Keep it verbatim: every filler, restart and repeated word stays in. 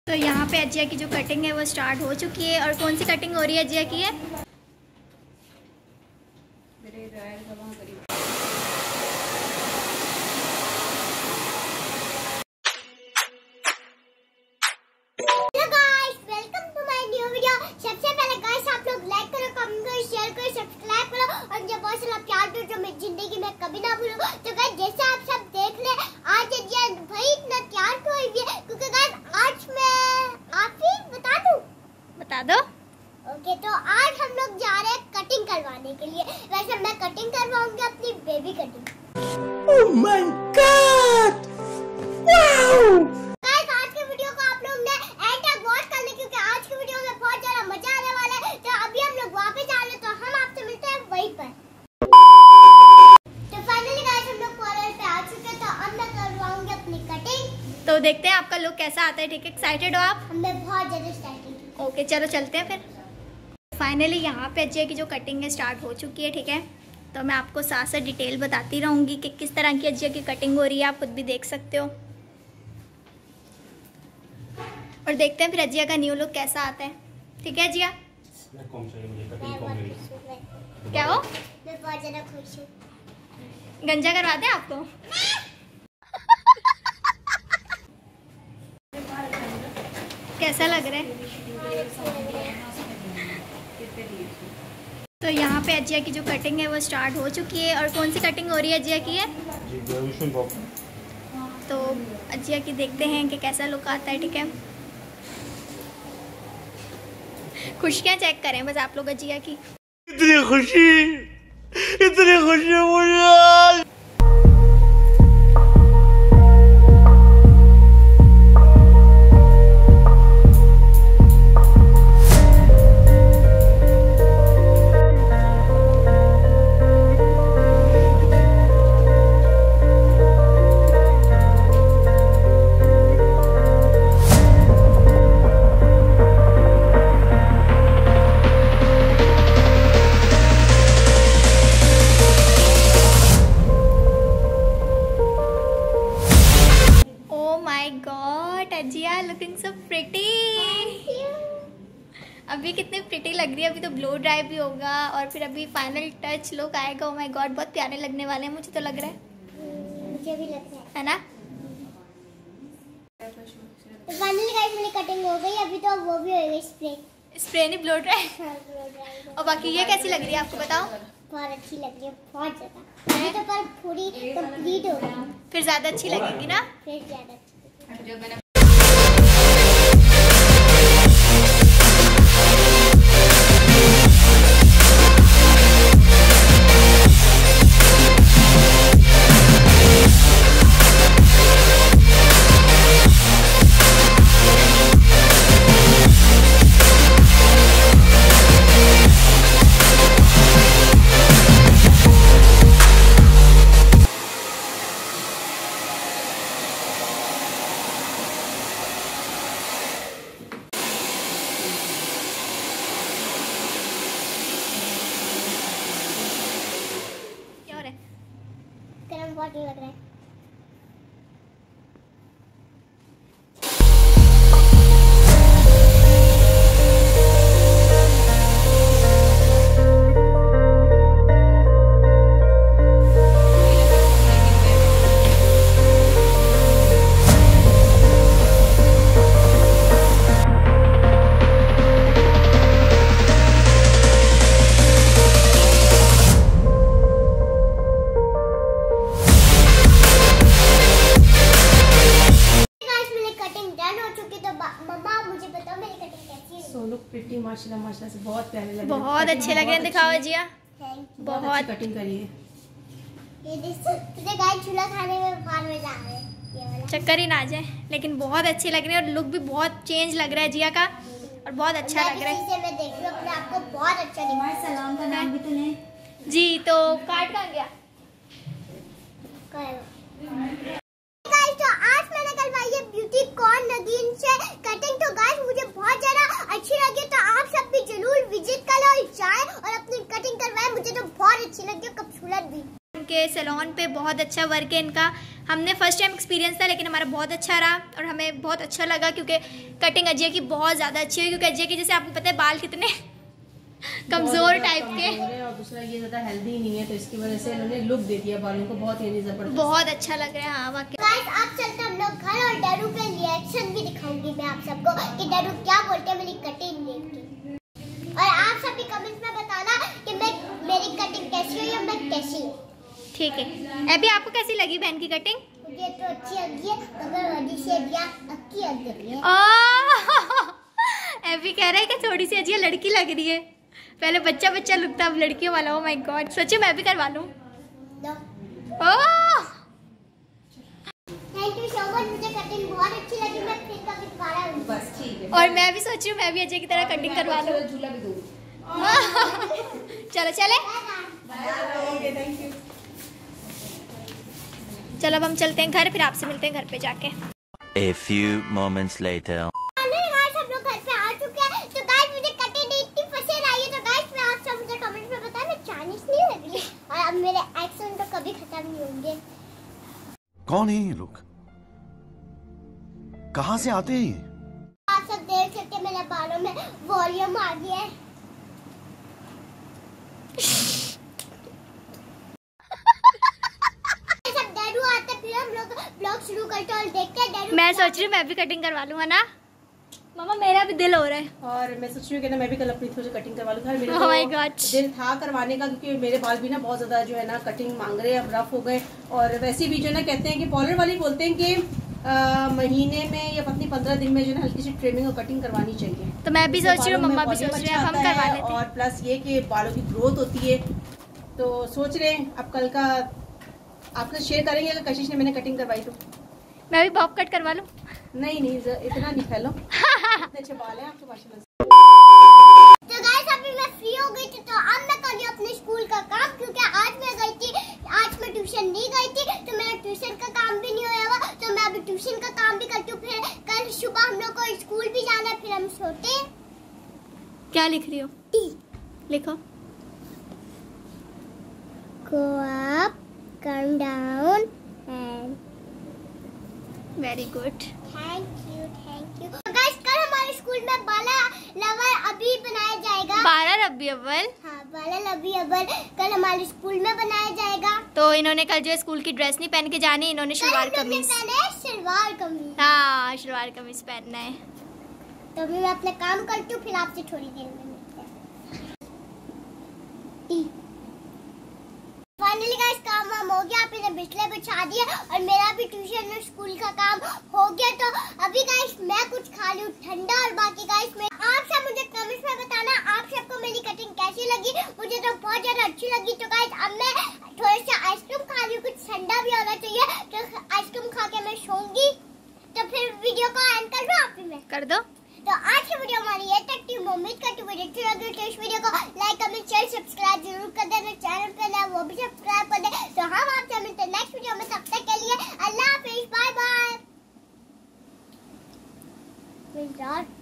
तो यहाँ पे अजिया की जो कटिंग है वो स्टार्ट हो चुकी है। और कौन सी कटिंग हो रही है अजिया की है? जिंदगी में कभी ना भूलूं। तो गाइस जैसे आप सब देख ले, आज अजिया भाई इतना तैयार क्यों हुई है? क्योंकि गाइस आज मैं आप ही बता दूं बता दो। ओके, तो आज हम लोग जा रहे हैं कटिंग करवाने के लिए। वैसे मैं कटिंग करवाऊंगी अपनी baby cutting. Oh my God, wow! Guys आज के वीडियो को आप लोग ने एंड तक वॉच कर ले, क्योंकि आज की वीडियो में बहुत ज्यादा मजा आने वाला है। तो अभी हम लोग वापस जा रहे हैं, तो हम आपसे मिलते हैं वहीं पर। तो देखते हैं आपका लुक कैसा आता है। ठीक है, एक्साइटेड हो आप? मैं बहुत ज्यादा एक्साइटेड हूं। ओके चलो चलते हैं फिर। फाइनली यहाँ पे अजिया की जो कटिंग है स्टार्ट हो चुकी है। ठीक है, तो मैं आपको साथ साथ डिटेल बताती रहूँगी कि किस तरह की अजिया की कटिंग हो रही है। आप खुद भी देख सकते हो। और देखते हैं फिर अजिया का न्यू लुक कैसा आता है। ठीक है अजिया? क्या हो? मैं बहुत ज्यादा खुश हूँ। गंजा करवा दें आपको? कैसा लग रहा है? तो यहाँ पे अजिया की जो कटिंग है वो स्टार्ट हो चुकी है। और कौन सी कटिंग हो रही है अजिया की है? तो अजिया की देखते हैं कि कैसा लुक आता है। ठीक है, खुशियाँ चेक करें बस आप लोग अजिया की। इतनी खुशी, इतनी खुशी मुझे। अजिया लुकिंग सो प्रिटी। अभी कितनी प्रिटी लग रही है। अभी तो ब्लो ड्राई भी होगा और फिर अभी फाइनल टच लुक आएगा। ओह माय गॉड, बहुत प्यारे लगने वाले हैं मुझे तो लग रहा है। मुझे भी लग रहा है, है ना? तो फाइनली गाइस मेरी कटिंग हो गई। अभी तो वो भी होएगा स्प्रे स्प्रे नहीं, ब्लो ड्राई। हाँ, ब्लो ड्राई। और बाकी ये कैसी लग रही है आपको बताओ? बहुत अच्छी लग रही है, बहुत ज्यादा। अभी तो पर पूरी कंप्लीट हो गई, फिर ज्यादा अच्छी लगेगी ना? फिर ज्यादा अच्छी। बहुत लग रहा है। प्रिटी माशाल्लाह माशाल्लाह से बहुत प्यारे लग रहे हैं। बहुत अच्छे लग रहे हैं। दिखाओ अजिया, बहुत कटिंग करी है। ये देखो गाइस, झूला खाने में बाहर में जा रहे हैं, ये वाला चक्कर ही ना आ जाए। लेकिन बहुत अच्छे लग रहे हैं और लुक भी बहुत चेंज लग रहा है अजिया का और बहुत अच्छा लग रहा है। मैं देख रही हूं अपने आप को बहुत अच्छा दिख रहा है। सलाम का नाम भी तो ले जी। तो कार्ड कहाँ गया? गाइस तो आज मैंने करवाई है ब्यूटी कॉर्न नगीन से कटिंग। तो गाइस मुझे बहुत ज्यादा अच्छी लगी, तो आप सब भी जरूर विजिट कर लो, जाए और अपनी कटिंग करवाए। मुझे तो बहुत अच्छी लगी, खूबसूरत भी। उनके सैलून पे बहुत अच्छा वर्क है इनका। हमने फर्स्ट टाइम एक्सपीरियंस था लेकिन हमारा बहुत अच्छा रहा और हमें बहुत अच्छा लगा, क्योंकि कटिंग अजिया की बहुत ज़्यादा अच्छी है, क्योंकि अजिया की जैसे आपको पता है बाल कितने कमज़ोर टाइप के, और दूसरा ये ज़्यादा हेल्दी नहीं है, तो इसकी वजह से इन्होंने लुक दे दिया बालों को, बहुत यानी जबरदस्त, बहुत अच्छा लग रहा है। हाँ वाकई। गाइस आप चलते हम लोग घर और डरू के रिएक्शन भी दिखाऊंगी मैं आप सबको कि डरू क्या बोलते हैं मेरी कटिंग देख के। और आप सभी कमेंट्स में बताना कि मैं मेरी कटिंग कैसी हुई या मैं कैसी हूँ। ठीक है। अभी आपको कैसी लगी बहन की कटिंग? मुझे तो अच्छी लगी है, मगर वडी से दिया अक्की लग रही है। अभी कह रहा है कि थोड़ी सी अजिया लड़की लग रही है, पहले बच्चा बच्चा लुक था, अब लड़कियों वाला। ओह माय गॉड, सोचिए मैं भी करवा लूं। Oh thank you so much, मुझे कटिंग बहुत अच्छी लगी, मैं फिर कभी दोबारा बस ठीक है। और मैं भी सोच रही हूँ मैं भी अजय की तरह कटिंग करवा लूं। झूला भी दूंगी। चलो चले, ओके थैंक यू। चलो अब हम चलते हैं घर, फिर आपसे मिलते हैं घर पे जाके। A few moments later. Guys हम लोग घर पे आ चुके हैं। तो गाइस मुझे कटिंग इतनी पसंद आई है, तो गाइस मैं आप सब मुझे कमेंट में बताएं मैं चाइनीज नहीं लग रही, और अब मेरे एक्सेंट तो कभी खत्म नहीं होंगे। कौन है ये लोग? कहाँ से आते हैं ये? आप सब देख सकते हैं मेरे बालों में वॉल्यूम आ गया है। सब डरू आता फिर हम लोग ब्लॉग शुरू करते और देखते हैं डरू। मैं सोच रही हूँ मैं भी कटिंग करवा लूँ, है ना मामा? मेरा भी दिल हो रहा है। और मैं सोच रही हूँ कि ना मैं भी कल अपनी थोड़ी कटिंग करवा लूँ। मेरा Oh my God. तो दिल था करवाने का, क्योंकि मेरे बाल भी ना बहुत ज्यादा जो है ना कटिंग मांग रहे हैं, अब रफ हो गए। और वैसे भी जो है ना कहते हैं कि पार्लर वाले बोलते हैं कि आ, महीने में या पत्नी पंद्रह दिन में जो है हल्की सी ट्रिमिंग और कटिंग करवानी चाहिए। तो मैं भी सोच रही हूँ, मम्मा भी सोच रही है, हम करवा लेते हैं। और प्लस ये कि बालों की ग्रोथ होती है, तो सोच रहे हैं अब कल का आपसे शेयर करेंगे अगर कशिश ने मैंने कटिंग करवाई तो। मैं भी बॉब कट करवा लूँ? नहीं नहीं ज- इतना नहीं फैलो, इतने अच्छे बाल हैं आपके माशाल्लाह। तो गाइस अभी मैं फ्री हो गई थी, तो अब मैं कर रही हूँ अपने स्कूल का काम, क्योंकि आज मैं गई थी, आज मैं ट्यूशन नहीं गई थी, तो मेरा ट्यूशन का काम भी नहीं होया हुआ, तो मैं अभी ट्यूशन का काम भी करती हूँ। फिर कल सुबह हम लोग को स्कूल भी जाना है, फिर हम सोते हैं। क्या लिख रही हो? टी लिखो। Go up, come down, and very good. thank you, thank you. तो guys कल हमारे स्कूल में बाला लवर अभी बनाया जाएगा। बारह रबी अव्वल। हाँ बाला लवी अव्वल कल हमारे स्कूल में बनाया जाएगा। तो इन्होंने कल जो है स्कूल की ड्रेस नहीं पहन के जानी, इन्होंने कल शलवार हम लोग ने कमीज। पहने हैं सलवार कमीज। हाँ शलवार कमीज पहनना है। तो अभी मैं अपना काम करती हूँ, फिर आपसे थोड़ी देर में मिलते हैं। टी फाइनली गाइस काम वाम हो गया, आपने बिस्तर बिछा दिया और मेरा भी ट्यूशन और स्कूल का काम हो गया। तो अभी गाइस मैं कुछ खा लूँ ठंडा, और बाकी गाइस मैं आप सब मुझे कमेंट्स में बताना आप सबको मेरी कटिंग कैसी लगी। मुझे तो बहुत ज्यादा अच्छी लगी। तो गाइस अब मैं थोड़ा सा आइसक्रीम खा रही हूँ, कुछ ठंडा भी होना चाहिए, तो आइसक्रीम खा के मैं सोऊंगी। तो फिर वीडियो को एंड कर दूं आप ही में कर दो। तो आज की वीडियो हमारी ये तक थी। उम्मीद करती हूँ वीडियो अच्छी लगी, तो इस वीडियो को लाइक कमेंट शेयर सब्सक्राइब जरूर कर देना। चैनल पे नया वो भी सब्सक्राइब कर दे। तो हम आपसे मिलते हैं नेक्स्ट वीडियो में, तब तक के लिए अल्लाह हाफिज, बाय बाय।